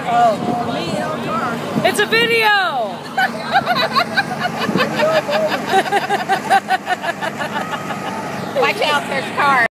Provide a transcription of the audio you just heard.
Oh. It's a video! Watch out, there's cars.